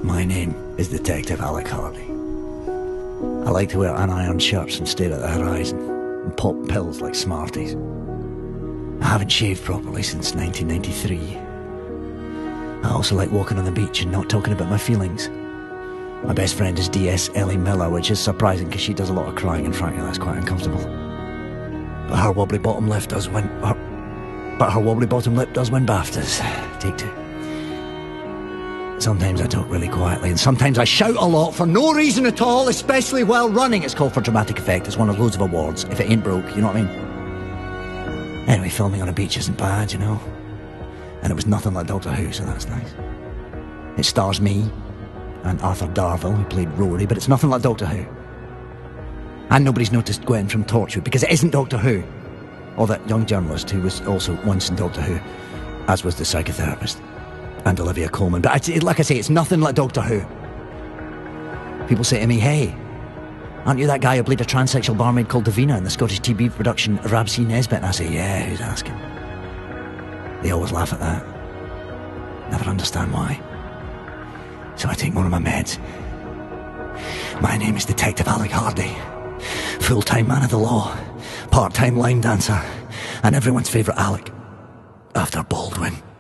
My name is Detective Alec Hardy. I like to wear unironed shirts and stare at the horizon, and pop pills like Smarties. I haven't shaved properly since 1993. I also like walking on the beach and not talking about my feelings. My best friend is DS Ellie Miller, which is surprising because she does a lot of crying, and frankly that's quite uncomfortable. But her wobbly bottom lip does win BAFTAs. Take two. Sometimes I talk really quietly, and sometimes I shout a lot for no reason at all, especially while running. It's called for dramatic effect. It's won loads of awards. If it ain't broke, you know what I mean? Anyway, filming on a beach isn't bad, you know? And it was nothing like Doctor Who, so that's nice. It stars me and Arthur Darvill, who played Rory, but it's nothing like Doctor Who. And nobody's noticed Gwen from Torchwood, because it isn't Doctor Who. Or that young journalist who was also once in Doctor Who, as was the psychotherapist. And Olivia Colman. But like I say, it's nothing like Doctor Who. People say to me, hey, aren't you that guy who played a transsexual barmaid called Davina in the Scottish TV production Rab C. Nesbitt? And I say, yeah, who's asking? They always laugh at that. Never understand why. So I take one of my meds. My name is Detective Alec Hardy. Full-time man of the law. Part-time line dancer. And everyone's favourite Alec. After Baldwin.